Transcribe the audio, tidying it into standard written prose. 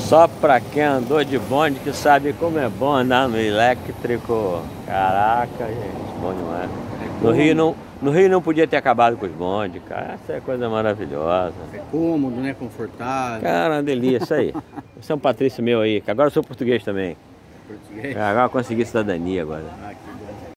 Só pra quem andou de bonde que sabe como é bom andar no elétrico. Caraca, gente, bom demais. No Rio não podia ter acabado com os bondes, cara. Essa é coisa maravilhosa. É cômodo, né? Confortável. Cara, uma delícia, isso aí. Você é um patrício meu aí, que agora eu sou português também. Português. Agora eu consegui cidadania agora. Ah,